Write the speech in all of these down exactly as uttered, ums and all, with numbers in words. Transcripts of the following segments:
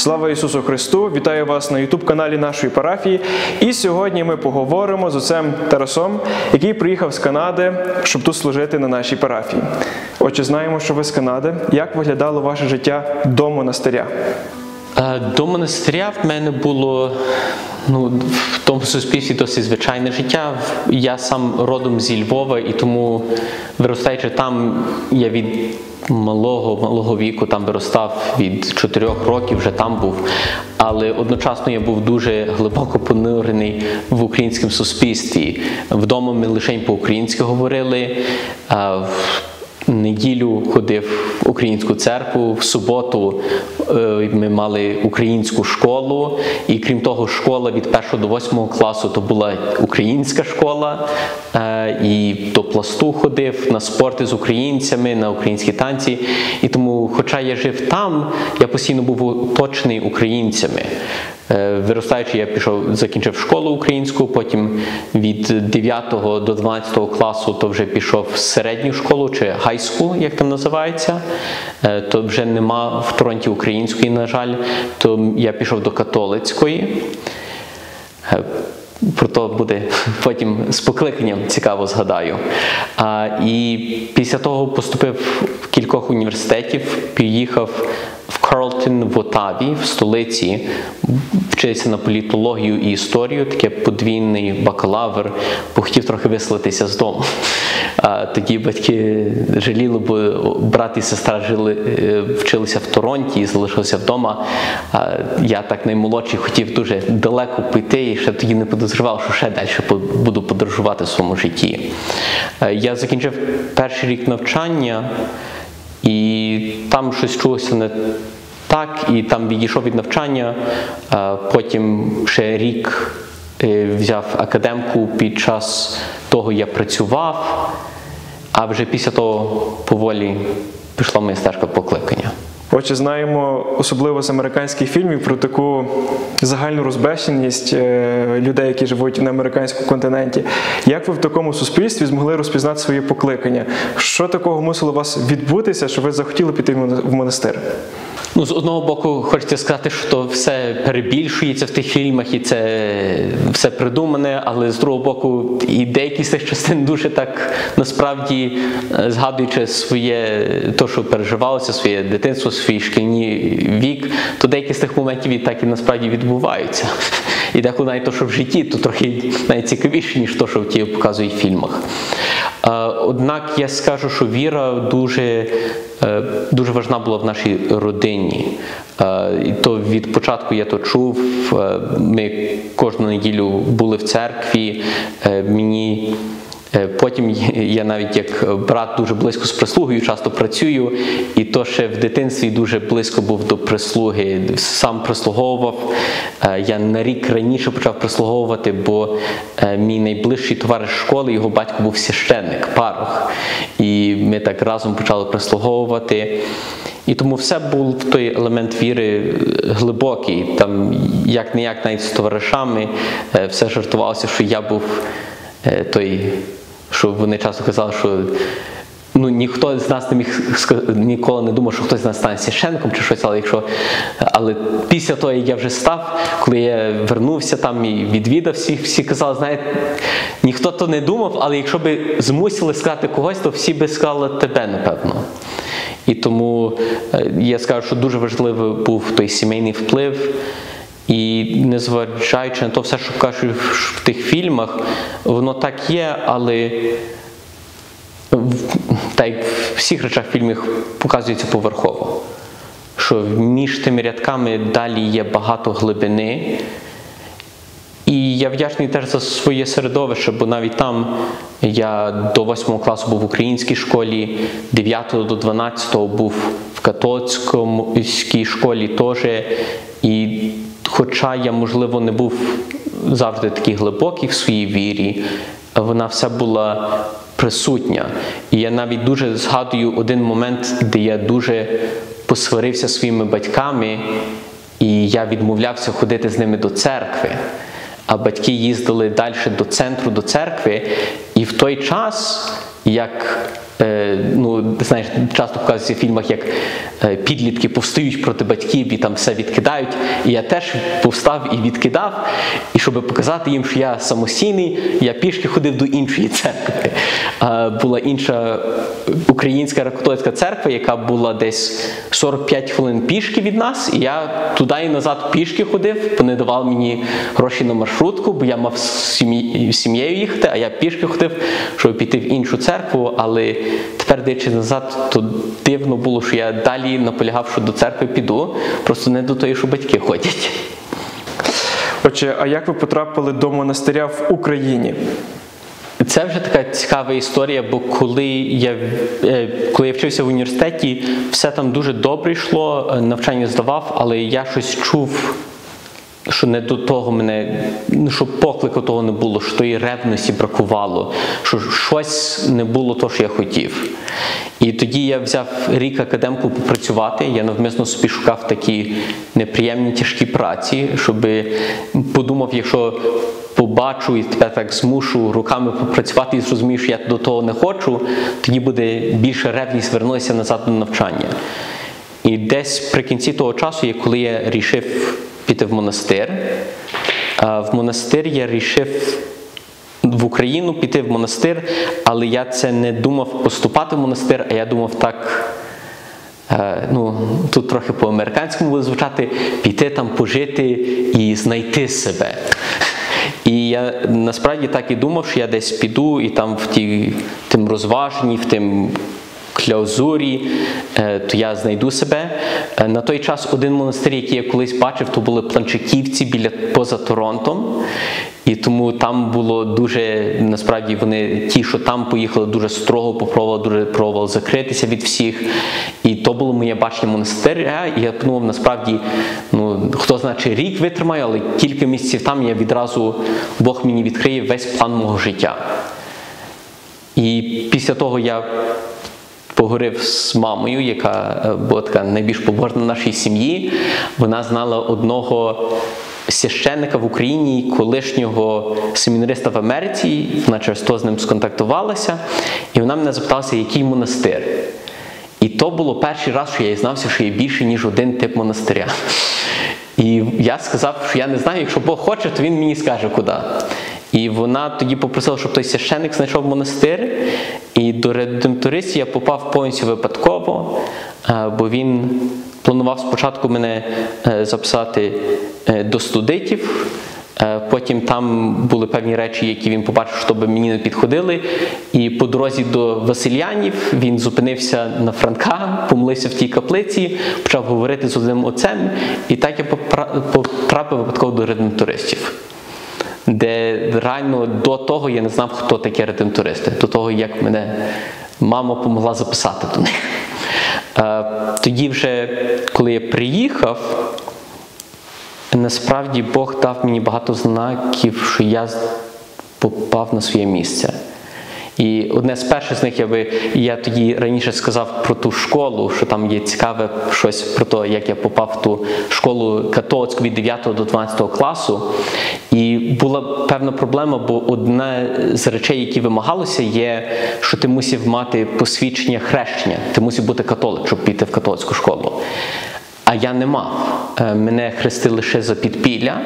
Слава Ісусу Христу! Вітаю вас на ютуб-каналі нашої парафії. І сьогодні ми поговоримо з отцем Тарасом, який приїхав з Канади, щоб тут служити на нашій парафії. Отже, знаємо, що ви з Канади. Як виглядало ваше життя до монастиря? До монастиря в мене було, ну, в тому суспільстві досить звичайне життя. Я сам родом зі Львова, і тому, виростаючи там, я від малого, малого віку там виростав, від чотирьох років вже там був. Але одночасно я був дуже глибоко понурений в українському суспільстві. Вдома ми лише по-українськи говорили, в неділю ходив в українську церкву, в суботу ми мали українську школу, і крім того, школа від першого до восьмого класу то була українська школа, і до пласту ходив, на спорти з українцями, на українські танці. І тому, хоча я жив там, я постійно був оточений українцями. Виростаючи, я пішов, закінчив школу українську, потім від дев'ятого до дванадцятого класу то вже пішов в середню школу, чи high school, як там називається. То вже нема в Торонті української, на жаль, то я пішов до католицької. Про то буде потім з покликанням цікаво згадаю. А, і після того поступив в кількох університетів, приїхав в Карлтон в Отаві, в столиці, вчився на політологію і історію, таке подвійний бакалавр, бо хотів трохи виселитися з дому. А, тоді батьки жаліли, бо брат і сестра жили, вчилися в Торонті і залишилися вдома. А, я так наймолодший хотів дуже далеко піти і ще тоді не подозрював, що ще далі буду подорожувати в своєму житті. А, я закінчив перший рік навчання, і там щось чулося не так, і там відійшов від навчання, а потім ще рік взяв академку, під час того я працював, а вже після того поволі пішла моя стежка покликання. Отже, знаємо, особливо з американських фільмів, про таку загальну розбещеність людей, які живуть на американському континенті. Як ви в такому суспільстві змогли розпізнати своє покликання? Що такого мусило у вас відбутися, що ви захотіли піти в монастир? Ну, з одного боку, хочеться сказати, що то все перебільшується в тих фільмах і це все придумане, але з другого боку, і деякі з цих частин дуже так, насправді, згадуючи своє, то, що переживалося, своє дитинство, свій шкільний вік, то деякі з тих моментів і так і насправді відбуваються. І деколи навіть то, що в житті, то трохи навіть цікавіше, ніж то, що в ті показують в фільмах. Однак я скажу, що віра дуже, дуже важна була в нашій родині. І то від початку я то чув, ми кожну неділю були в церкві, мені потім я навіть як брат дуже близько з прислугою часто працюю, і то ще в дитинстві дуже близько був до прислуги, сам прислуговував. Я на рік раніше почав прислуговувати, бо мій найближчий товариш школи, його батько був священник, парох, і ми так разом почали прислуговувати. І тому все був той елемент віри глибокий, там як-не-як навіть з товаришами все жартувалося, що я був той, що вони часто казали, що ну, ніхто з нас не міг, ніколи не думав, що хтось з нас стане священником чи щось, але якщо, але після того, як я вже став, коли я вернувся там і відвідав всіх, всі казали, знаєте, ніхто то не думав, але якщо би змусили сказати когось, то всі би сказали тебе, напевно. І тому я скажу, що дуже важливий був той сімейний вплив. І незважаючи на то все, що кажуть в тих фільмах, воно так є, але так як в всіх речах фільмів показується поверхово. Що між тими рядками далі є багато глибини. І я вдячний теж за своє середовище, бо навіть там я до восьмого класу був в українській школі, дев'ятого до дванадцятого був в католицькій школі теж. І хоча я, можливо, не був завжди такий глибокий в своїй вірі, вона вся була присутня. І я навіть дуже згадую один момент, де я дуже посварився зі своїми батьками, і я відмовлявся ходити з ними до церкви. А батьки їздили далі до центру, до церкви, і в той час, як Е, ну, знаєш, часто показується в фільмах, як е, підлітки повстають проти батьків і там все відкидають. І я теж повстав і відкидав. І щоб показати їм, що я самостійний, я пішки ходив до іншої церкви. Е, була інша українська греко-католицька церква, яка була десь сорок п'ять хвилин пішки від нас. І я туди і назад пішки ходив. Вони давали мені гроші на маршрутку, бо я мав з сім'єю сім'єю їхати, а я пішки ходив, щоб піти в іншу церкву. Але тепер, дивлячись назад, то дивно було, що я далі наполягав, що до церкви піду, просто не до тої, що батьки ходять. Отже, а як ви потрапили до монастиря в Україні? Це вже така цікава історія, бо коли я, коли я вчився в університеті, все там дуже добре йшло, навчання здавав, але я щось чув, що не до того мене, що поклику того не було, що тої ревності бракувало, що щось не було того, що я хотів. І тоді я взяв рік академку попрацювати, я навмисно собі шукав такі неприємні, тяжкі праці, щоб подумав, якщо побачу і тепер так змушу руками попрацювати і зрозумію, що я до того не хочу, тоді буде більше ревність вернутися назад до навчання. І десь при кінці того часу, коли я рішив піти в монастир, в монастир я рішив в Україну піти в монастир, але я це не думав поступати в монастир, а я думав так, ну, тут трохи по-американському буде звучати, піти там пожити і знайти себе. І я насправді так і думав, що я десь піду і там в ті, тим розваженні, в тим кляузурі, то я знайду себе. На той час один монастир, який я колись бачив, то були Планчиківці біля, поза Торонтом. І тому там було дуже, насправді вони, ті, що там поїхали, дуже строго попробували, дуже пробували закритися від всіх. І то було моє бачення монастиря. І я подумав, насправді, ну, хто знає, чи рік витримаю, але кілька місяців там я відразу, Бог мені відкриє весь план мого життя. І після того я поговорив з мамою, яка була така найбільш побожна в нашій сім'ї. Вона знала одного священника в Україні, колишнього семінариста в Америці, вона через то з ним сконтактувалася, і вона мене запиталася, який монастир. І то було перший раз, що я дізнався, що є більше, ніж один тип монастиря. І я сказав, що я не знаю, якщо Бог хоче, то він мені скаже, куди. І вона тоді попросила, щоб той священник знайшов монастир, і до редемтористів я попав повністю випадково, бо він планував спочатку мене записати до студентів, потім там були певні речі, які він побачив, щоб мені не підходили, і по дорозі до Василянів він зупинився на Франка, помолився в тій каплиці, почав говорити з одним отцем, і так я потрапив випадково до редемтористів. Де реально до того я не знав, хто такі редемтористи, до того, як мене мама допомогла записати до них. Тоді вже, коли я приїхав, насправді Бог дав мені багато знаків, що я попав на своє місце. І одне з перших з них, я, би, я тоді раніше сказав про ту школу, що там є цікаве щось про те, як я попав в ту школу католицьку від дев'ятого до дванадцятого класу. І була певна проблема, бо одна з речей, які вимагалося, є, що ти мусив мати посвідчення хрещення. Ти мусив бути католик, щоб піти в католицьку школу. А я не мав. Мене хрестили лише за підпілля.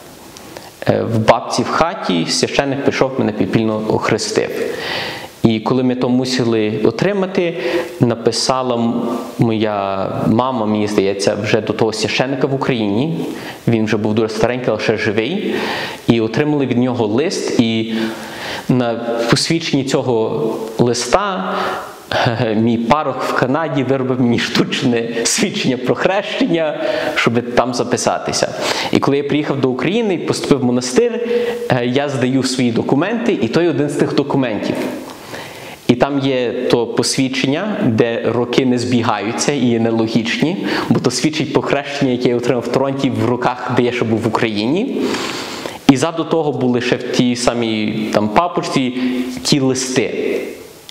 В бабці в хаті священник прийшов, мене підпільно охрестив. І коли ми то мусили отримати, написала моя мама, мені здається, вже до того священника в Україні. Він вже був дуже старенький, але ще живий. І отримали від нього лист, і на посвідченні цього листа мій парох в Канаді виробив мені штучне свідчення про хрещення, щоб там записатися. І коли я приїхав до України і поступив в монастир, я здаю свої документи, і той один з тих документів. І там є то посвідчення, де роки не збігаються і є нелогічні, бо то свідчить про хрещення, яке я отримав в Торонті в роках, де я ще був в Україні. І ззаду того були ще в тій самій там папочці ті листи.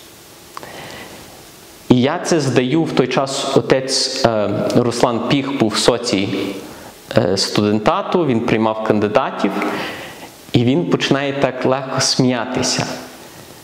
І я це здаю в той час, отець е, Руслан Піх був в соці е, студентату, він приймав кандидатів, і він починає так легко сміятися.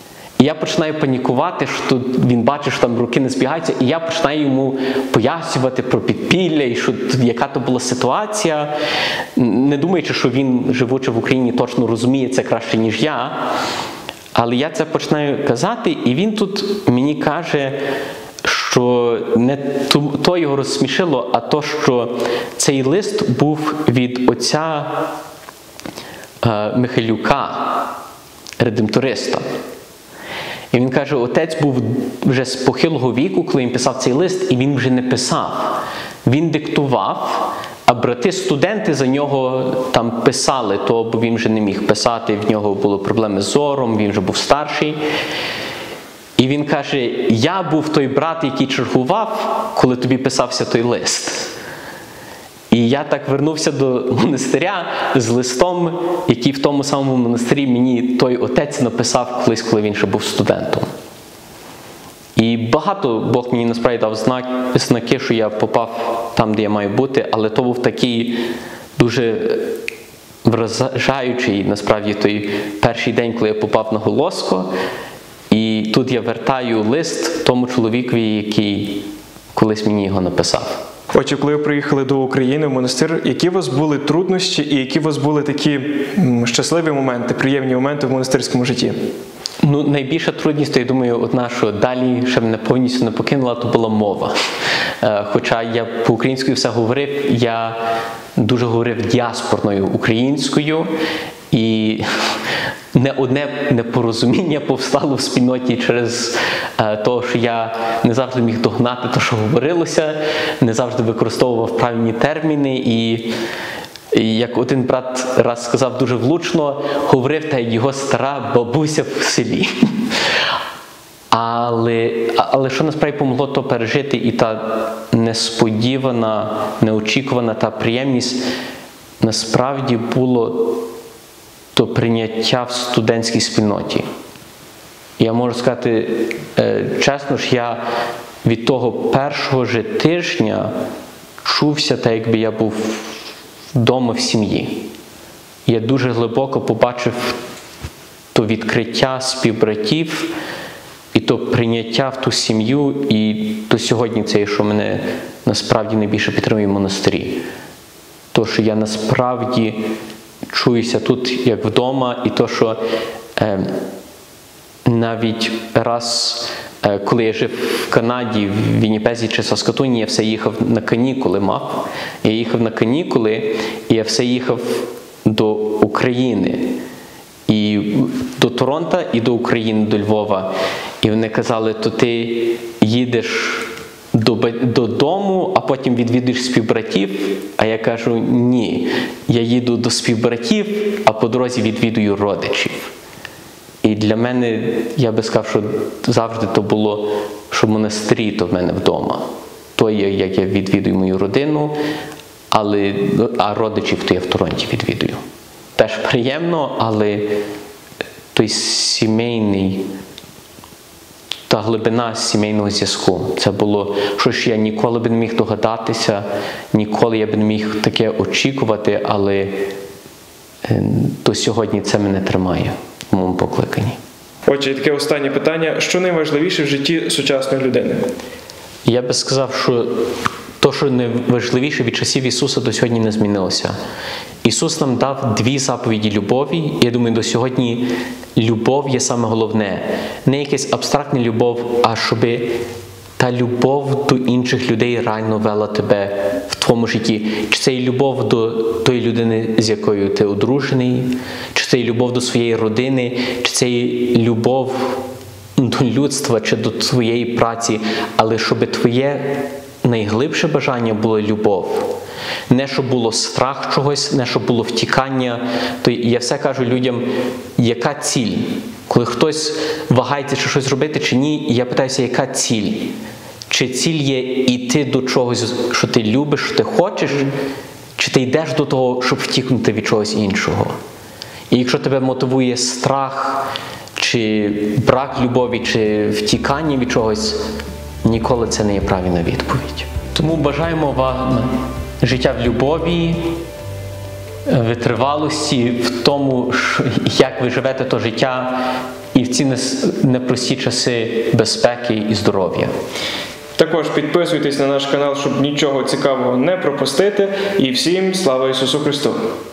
І я починаю панікувати, що він бачить, що там руки не збігаються, і я починаю йому пояснювати про підпілля, і що, яка то була ситуація, не думаючи, що він, живучи в Україні, точно розуміє це краще, ніж я. Але я це починаю казати, і він тут мені каже, що не то його розсмішило, а то, що цей лист був від отця е, Михайлюка, редемториста. І він каже, отець був вже з похилого віку, коли він писав цей лист, і він вже не писав. Він диктував, а брати-студенти за нього там писали, то, бо він вже не міг писати, в нього були проблеми з зором, він вже був старший. І він каже, я був той брат, який чергував, коли тобі писався той лист. І я так вернувся до монастиря з листом, який в тому самому монастирі мені той отець написав колись, коли він ще був студентом. І багато Бог мені насправді дав знак, знаки, що я попав там, де я маю бути, але то був такий дуже вражаючий, насправді, той перший день, коли я попав на Голоско. І тут я вертаю лист тому чоловікові, який колись мені його написав. Отже, коли ви приїхали до України в монастир, які у вас були труднощі і які у вас були такі щасливі моменти, приємні моменти в монастирському житті? Ну, найбільша трудність, то я думаю, одна, що далі ще мене повністю не покинула, то була мова. Хоча я по-українською все говорив, я дуже говорив діаспорною українською, і не одне непорозуміння повстало в спільноті через е, те, що я не завжди міг догнати те, що говорилося, не завжди використовував правильні терміни, і, і як один брат раз сказав дуже влучно, говорив та його стара бабуся в селі. Але, але що насправді помогло то пережити, і та несподівана, неочікувана та приємність, насправді було то прийняття в студентській спільноті. Я можу сказати е, чесно, що я від того першого же тижня чувся так, якби я був вдома в сім'ї. Я дуже глибоко побачив то відкриття співбратів і то прийняття в ту сім'ю, і до сьогодні це, що мене насправді найбільше підтримує в монастирі. То, що я насправді чуюся тут, як вдома, і то, що е, навіть раз, е, коли я жив в Канаді, в Вінніпезі чи Саскатуні, я все їхав на канікули мав. Я їхав на канікули, і я все їхав до України. І до Торонто, і до України, до Львова. І вони казали, то ти їдеш додому, а потім відвідуєш співбратів, а я кажу, ні, я їду до співбратів, а по дорозі відвідую родичів. І для мене, я би сказав, що завжди то було, що в монастирі, то в мене вдома. То є, як я відвідую мою родину, але, а родичів то я в Торонті відвідую. Теж приємно, але той сімейний, та глибина сімейного зв'язку. Це було щось, я ніколи б не міг догадатися, ніколи я б не міг таке очікувати, але до сьогодні це мене тримає в моєму покликанні. Отже, і таке останнє питання. Що найважливіше в житті сучасної людини? Я би сказав, що те, що найважливіше від часів Ісуса, до сьогодні не змінилося. Ісус нам дав дві заповіді любові, і я думаю, до сьогодні любов є саме головне. Не якась абстрактна любов, а щоб та любов до інших людей реально вела тебе в твоєму житті. Чи це є любов до тої людини, з якою ти одружений, чи це є любов до своєї родини, чи це є любов до людства, чи до твоєї праці, але щоб твоє найглибше бажання було любов. Не щоб було страх чогось, не щоб було втікання. То я все кажу людям, яка ціль? Коли хтось вагається, чи щось робити, чи ні, я питаюся, яка ціль? Чи ціль є йти до чогось, що ти любиш, що ти хочеш, чи ти йдеш до того, щоб втікнути від чогось іншого? І якщо тебе мотивує страх, чи брак любові, чи втікання від чогось, ніколи це не є правильна відповідь. Тому бажаємо вам життя в любові, витривалості, в тому, як ви живете то життя, і в ці непрості часи безпеки і здоров'я. Також підписуйтесь на наш канал, щоб нічого цікавого не пропустити. І всім слава Ісусу Христу!